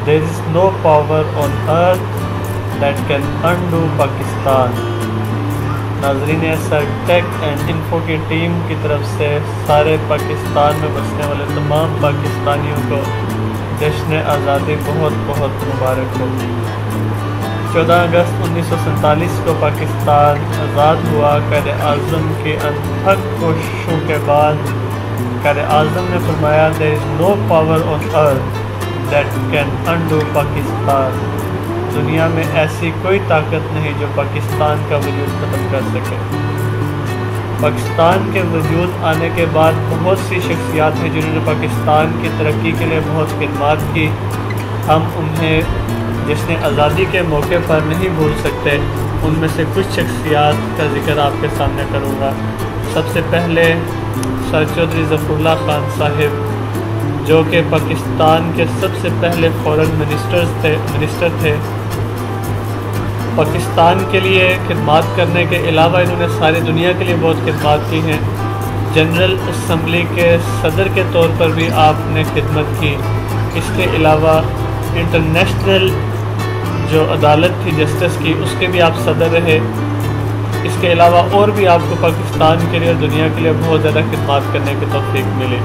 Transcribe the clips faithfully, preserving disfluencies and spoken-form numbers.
There is no power on earth that can undo Pakistan. नाज़रीन, sir tech and info की team की तरफ से सारे पाकिस्तान में बसने वाले तमाम पाकिस्तानियों को जश्न आज़ादी बहुत बहुत मुबारक हो। चौदह अगस्त उन्नीस सौ सैंतालीस को पाकिस्तान आज़ाद हुआ। क़ायद आज़म की अनथक कोशिशों के बाद क़ायद आज़म ने फरमाया, there is no power on earth that can undo Pakistan. दुनिया में ऐसी कोई ताकत नहीं जो पाकिस्तान का वजूद ख़त्म कर सके। पाकिस्तान के वजूद आने के बाद बहुत सी शख्सियात हैं जिन्होंने पाकिस्तान की तरक्की के लिए बहुत खिदमत की। हम उन्हें जिसने आज़ादी के मौके पर नहीं भूल सकते। उनमें से कुछ शख्सियात का जिक्र आपके सामने करूँगा। सबसे पहले सर चौधरी ज़फ़रुल्लाह खान साहिब, जो कि पाकिस्तान के सबसे पहले फॉरेन मिनिस्टर्स थे मिनिस्टर थे। पाकिस्तान के लिए खिदमत करने के अलावा इन्होंने सारी दुनिया के लिए बहुत खिदमत की हैं। जनरल असम्बली के सदर के तौर पर भी आपने खिदमत की। इसके अलावा इंटरनेशनल जो अदालत थी जस्टिस की, उसके भी आप सदर रहे। इसके अलावा और भी आपको पाकिस्तान के लिए और दुनिया के लिए बहुत ज़्यादा खिदमत करने की तौफीक मिली।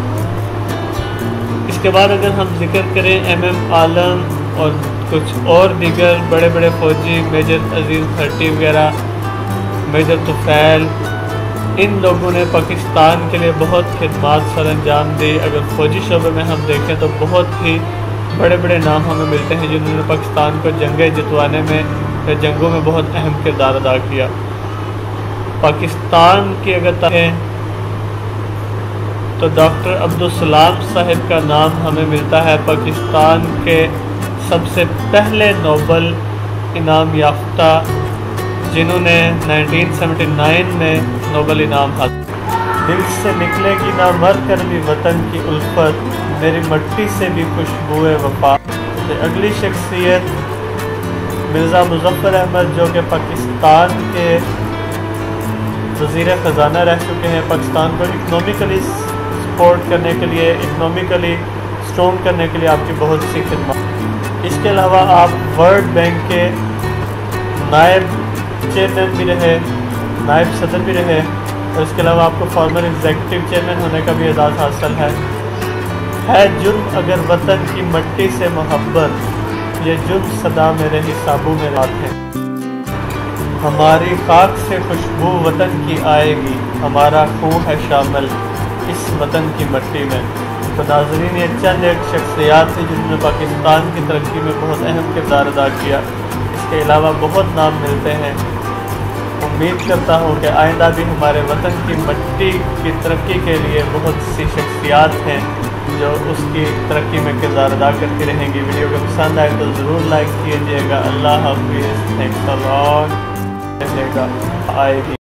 इसके बाद अगर हम जिक्र करें एम एम आलम और कुछ और दीगर बड़े बड़े फ़ौजी, मेजर अजीज़ थर्टी वगैरह, मेजर तुफैल, इन लोगों ने पाकिस्तान के लिए बहुत खिदमत सर अंजाम दी। अगर फ़ौजी शोबे में हम देखें तो बहुत ही बड़े बड़े नाम हमें मिलते हैं जिन्होंने पाकिस्तान को जंगें जितवाने में या जंगों में बहुत अहम किरदार अदा किया। पाकिस्तान की अगर तहें तो डॉक्टर अब्दुल सलाम साहिब का नाम हमें मिलता है, पाकिस्तान के सबसे पहले नोबल इनाम याफ्ता, जिन्होंने उन्नीस सौ उन्यासी में नोबल इनाम हासिल। दिल से निकलेगी ना मर कर भी वतन की उल्फत, मेरी मट्टी से भी खुशबुए वफा। तो अगली शख्सियत मिर्ज़ा मुज़फ़्फ़र अहमद, जो कि पाकिस्तान के वज़ीर ख़ज़ाना रह चुके हैं। पाकिस्तान को इकनॉमिकली सपोर्ट करने के लिए, इकनॉमिकली स्ट्रॉन्ग करने के लिए आपकी बहुत सी खिदमत। इसके अलावा आप वर्ल्ड बैंक के नायब चेयरमैन भी रहे, नायब सदर भी रहे, और इसके अलावा आपको फॉर्मर एग्जीक्यूटिव चेयरमैन होने का भी एजाज़ हासिल है। है जुर्म अगर वतन की मट्टी से मोहब्बत, ये जुर्म सदा मेरे हिसाबों में रात है। हमारी खाक से खुशबू वतन की आएगी, हमारा खून है शामिल इस वतन की मट्टी में। तो नाज़रीन, ये चंद एक शख्सियात थी जिन्होंने पाकिस्तान की तरक्की में बहुत अहम किरदार अदा किया। इसके अलावा बहुत नाम मिलते हैं। उम्मीद करता हूँ कि आइंदा भी हमारे वतन की मट्टी की तरक्की के लिए बहुत सी शख्सियात हैं जो उसकी तरक्की में किरदार अदा करती रहेंगी। वीडियो को पसंद आए तो ज़रूर लाइक कीजिएगा। अल्लाह हाफ़िज़, थैंक्स अ लॉट। आएगी।